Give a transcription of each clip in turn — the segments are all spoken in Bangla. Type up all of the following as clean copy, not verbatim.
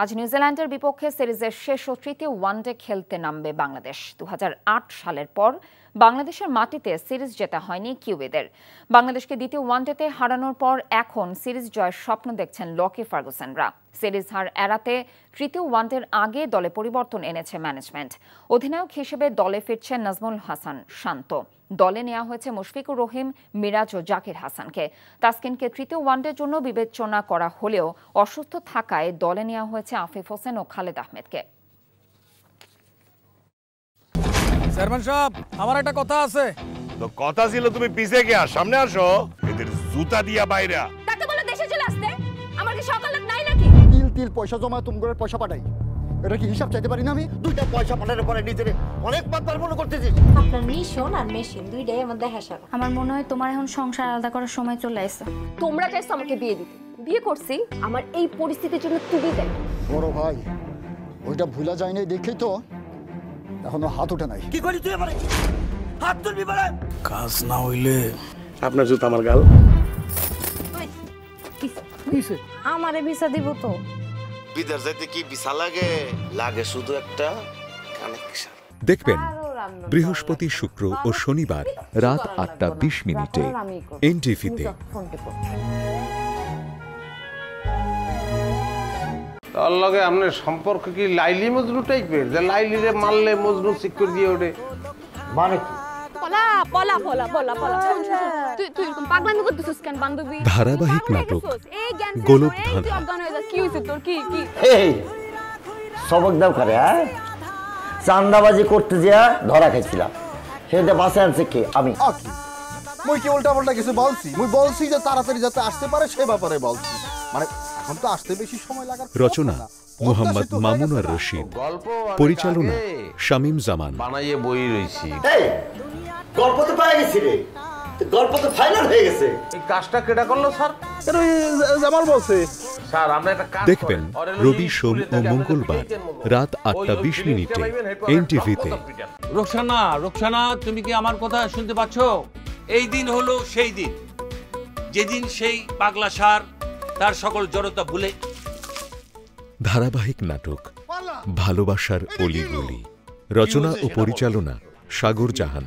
আজ নিউজিল্যান্ডের বিপক্ষে সিরিজের শেষ ও তৃতীয় ওয়ানডে খেলতে নামবে বাংলাদেশ। 2008 সালের পর বাংলাদেশের মাটিতে সিরিজ জেতা হয়নি কিউবিদের। বাংলাদেশকে দ্বিতীয় ওয়ানডেতে হারানোর পর এখন সিরিজ জয়ের স্বপ্ন দেখছেন লকি ফার্গুসনরা। সিরিজ হার এড়াতে তৃতীয় ওয়ানডের আগে দলে পরিবর্তন এনেছে ম্যানেজমেন্ট। অধিনায়ক হিসেবে দলে ফিরছেন নাজমুল হাসান শান্ত। দলে নেওয়া হয়েছে মুশফিকুর রহিম, মিরাজ ও জাকির হাসানকে। তাসকিনকে তৃতীয় ওয়ানডের জন্য বিবেচনা করা হলেও অসুস্থ থাকায় দলে নেওয়া হয়েছে আফিফ হোসেন ও খালেদ আহমেদকে। চেয়ারম্যান সাহেব, আমার একটা কথা আছে। তো কথা ছিল তুমি পিছে গিয়া সামনে আসো, এদের জুতা দিয়া বাইরে। তাকে বলো দেশে চলে আসতে। আমার কি সকাল নাই নাকি? তিল পয়সা জমা তোমার পয়সা পাঠাই, এটা কি হিসাব চাইতে পারি না আমি? দুইটা পয়সা পাঠানোর পরে নিজের অনেক পাতবার মনে করতেছিস। আপনার মিশন আর মেশিন দুইটাই আমার দেখা সারা। আমার মনে হয় তোমার এখন সংসার আলাদা করার সময় চলে আসছে। তোমরা চাইছো আমাকে বিয়ে দিতে, বিয়ে করছি আমার এই পরিস্থিতির জন্য তুমি দেখ। বড় ভাই ওইটা ভুলা যায় নাই দেখেই তো এখনো হাত ওঠে নাই। কি করি তুই আমারে? হাত তুলবি বলে? কাজ না হইলে আপনার জুতা আমার গাল। কিসে? আমারে ভিসা দিব তো। বিদেশ যাইতে কি ভিসা লাগে? লাগে শুধু একটা কানেকশন। দেখবেন বৃহস্পতি, শুক্র ও শনিবার রাত 8:20 এনটিভিতে। তার লগে আপনার সম্পর্ক কি লাইলি মজনু টাইপের, যে লাইলিরে মারলে মজনু সিকিউর দিয়ে ওঠে? মানে কি? পলা পলা পলা পলা পলা তুই এরকম পাগলামি করতেছিস কেন বান্ধবী? ধারাবাহিক নাটক গোলকধাঁধা। গোলকধাঁধা। কি হইছে তোর? কি এই সবক দাও করে, হ্যাঁ? চান্দাবাজি করতে যা ধরা খাইছিলাম, সেটা বাসে আনছে কে? আমি। মুই কি উল্টা পাল্টা কিছু বলছি? মুই বলছি যে তাড়াতাড়ি যাতে আসতে পারে সে ব্যাপারে বলছি। মানে এখন তো আসতে বেশি সময় লাগার। রচনা মোহাম্মদ মামুন আর রশিদ, পরিচালনা শামীম জামান। বানাইয়ে বই রইছি। এই গল্প তো পাই গেছি রে, গল্প তো ফাইনাল হয়ে গেছে। এই কাজটা কেডা করলো স্যার? জামাল বলছে। স্যার আমরা একটা কাজ দেখবেন রবি, সোম ও মঙ্গলবার রাত 8:20 এনটিভিতে। রোকসানা, রোকসানা, তুমি কি আমার কথা শুনতে পাচ্ছ? এই দিন হলো সেই দিন যেদিন সেই পাগলা সার তার সকল জড়তা ভুলে। ধারাবাহিক নাটক ভালোবাসার অলিগলি। রচনা ও পরিচালনা সাগর জাহান।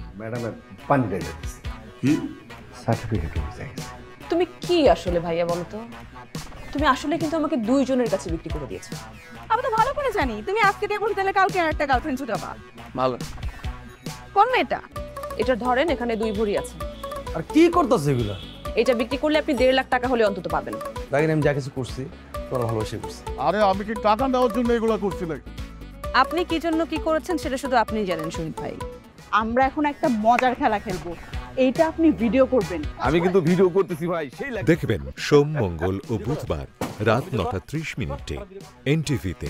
তুমি কি আসলে ভাইয়া বলো তো? তুমি আসলে কিন্তু আমাকে দুইজনের কাছে বিক্রি করে দিয়েছো। আমি তো ভালো করে জানি তুমি আজকে দেখো তাহলে কালকে আর একটা গার্লফ্রেন্ড ছুটাবা। ভালো কোন মেয়েটা? এটা ধরেন এখানে 2 ভরি আছে। আর কি করতেছ এগুলা? এটা বিক্রি করলে আপনি 1.5 লাখ টাকা হলে অন্তত পাবেন। দেখেন আমি যা কিছু করছি তোর ভালোবাসা করছি। আরে আমি কি টাকা নেওয়ার জন্য এগুলা করছি নাকি? আপনি কি জন্য কি করেছেন সেটা শুধু আপনিই জানেন শহীদ ভাই। আমরা এখন একটা মজার খেলা খেলবো, এইটা আপনি ভিডিও করবেন। আমি কিন্তু ভিডিও করতেছি ভাই। সেই দেখবেন সোম, মঙ্গল ও বুধবার রাত 9:30 এনটিভিতে।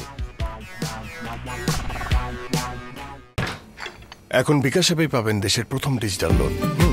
এখন বিকাশ অ্যাপেই পাবেন দেশের প্রথম ডিজিটাল লোন।